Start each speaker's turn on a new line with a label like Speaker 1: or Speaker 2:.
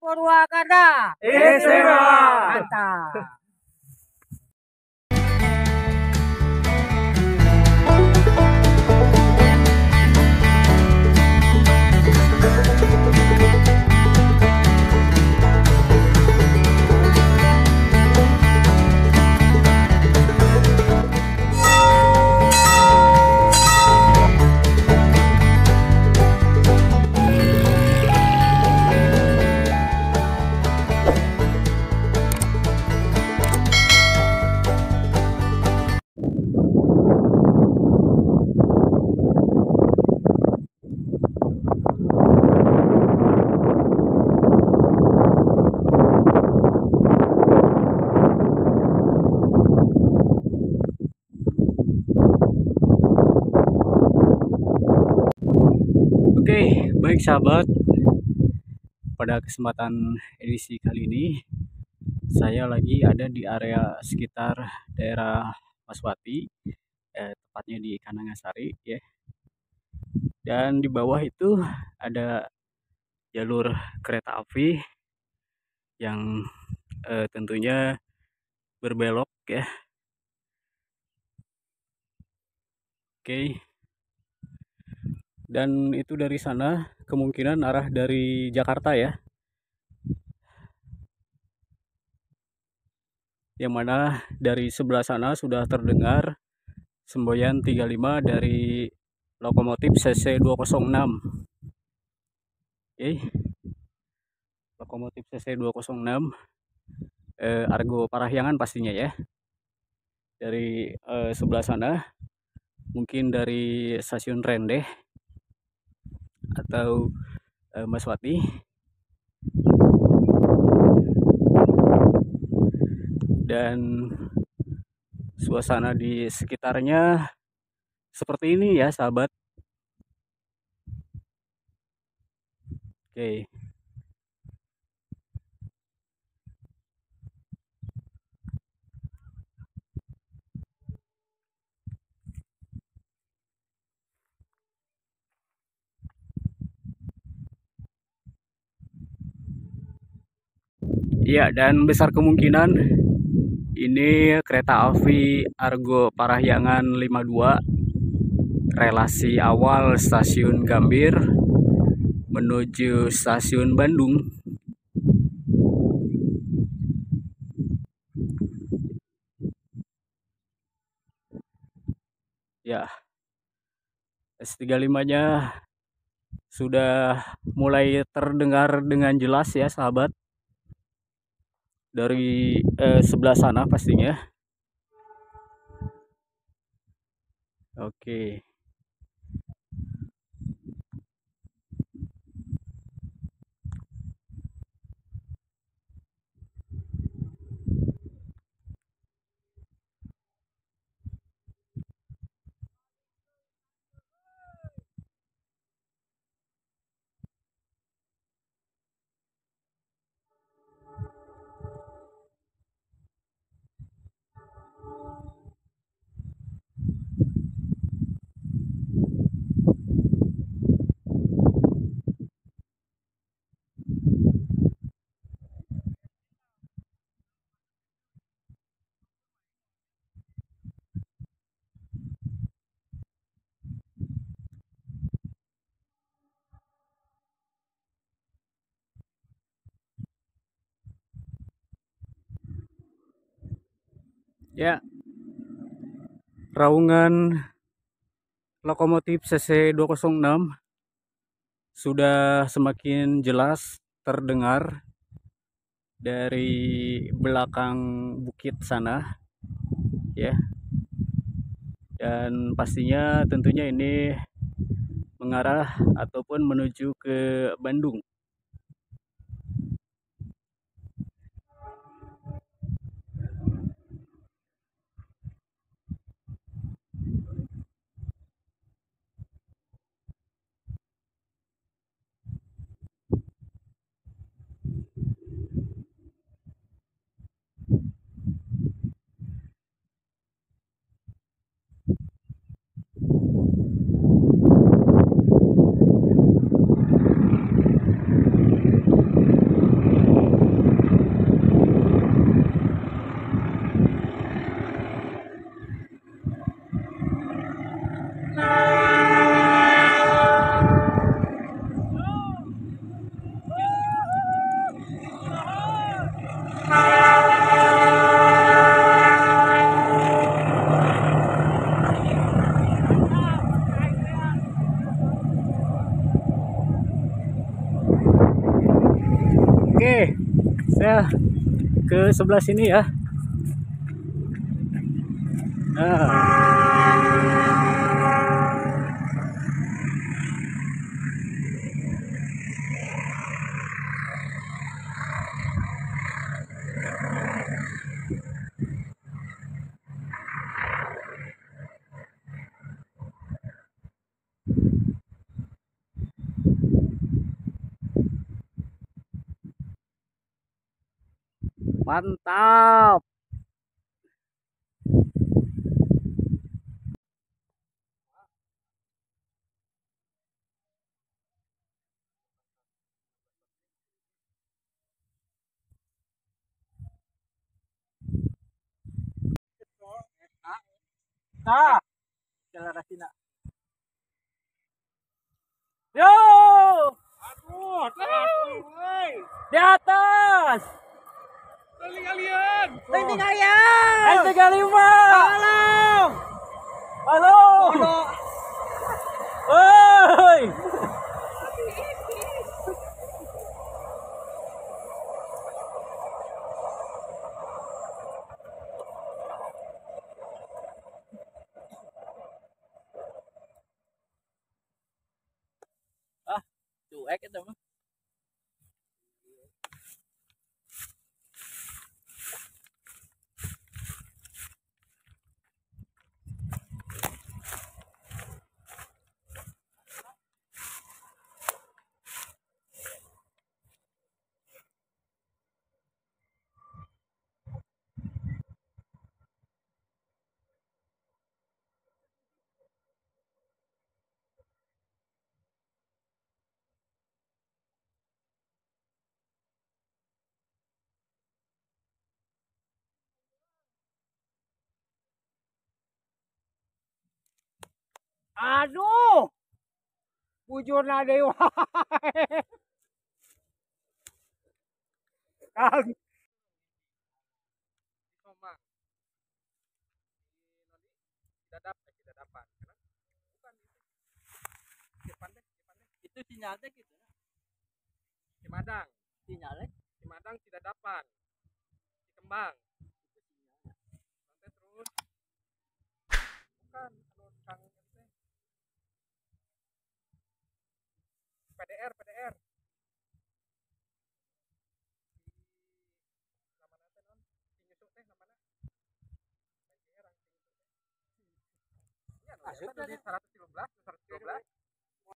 Speaker 1: Purwakarta.
Speaker 2: SMA.
Speaker 1: Mantap.
Speaker 2: Oke, baik sahabat. Pada kesempatan edisi kali ini, saya lagi ada di area sekitar daerah Maswati, tepatnya di Kanangasari, ya. Dan di bawah itu ada jalur kereta api yang tentunya berbelok, ya. Oke. Dan itu dari sana kemungkinan arah dari Jakarta, ya. Yang mana dari sebelah sana sudah terdengar semboyan 35 dari lokomotif CC 206. Oke. Lokomotif CC 206 Argo Parahyangan pastinya, ya. Dari sebelah sana mungkin dari stasiun Rendeh atau Maswati. Dan suasana di sekitarnya seperti ini, ya sahabat. Oke. Iya, dan besar kemungkinan ini kereta api Argo Parahyangan 52 relasi awal stasiun Gambir menuju stasiun Bandung. Ya, S35-nya sudah mulai terdengar dengan jelas, ya sahabat. Dari sebelah sana pastinya. Oke. Ya, raungan lokomotif CC 206 sudah semakin jelas terdengar dari belakang bukit sana, ya. Dan pastinya tentunya ini mengarah ataupun menuju ke Bandung. Oke, saya ke sebelah sini ya. Nah, mantap.
Speaker 1: Nah, jalan Rasina. Yo!
Speaker 3: Aduh, woi.
Speaker 1: Di atas!
Speaker 3: Kali kalian.
Speaker 1: Tinggi kalian!
Speaker 2: S35.
Speaker 1: Halo!
Speaker 2: Halo.
Speaker 1: Halo!
Speaker 2: Woi. Ah, cuek itu mah.
Speaker 1: Aduh! Bujurna dewa. Kang.
Speaker 3: Somang. Tidak dapat. Bukan itu. Depan deh.
Speaker 1: Itu sinyalnya gitu.
Speaker 3: Cimadang.
Speaker 1: Sinyalnya.
Speaker 3: Cimadang tidak dapat. Cikembang. Santai terus. Bukan, kang ente. PDR. Namana teh non. Sinyusuk teh namana. Iya,
Speaker 1: Masuk
Speaker 3: di 113, 112.